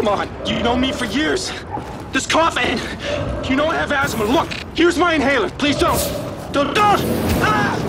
on. You know me for years. This cough, and you know I have asthma. Look, here's my inhaler. Please don't. Don't. Ah!